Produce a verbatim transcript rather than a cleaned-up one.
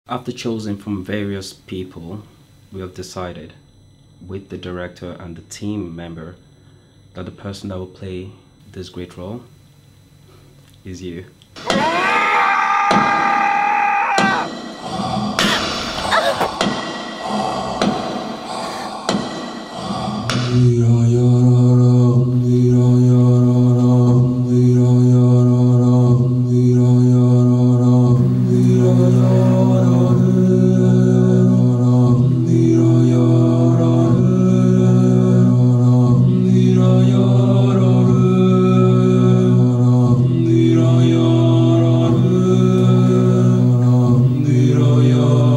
After choosing from various people, we have decided with the director and the team member that the person that will play this great role is you. Yo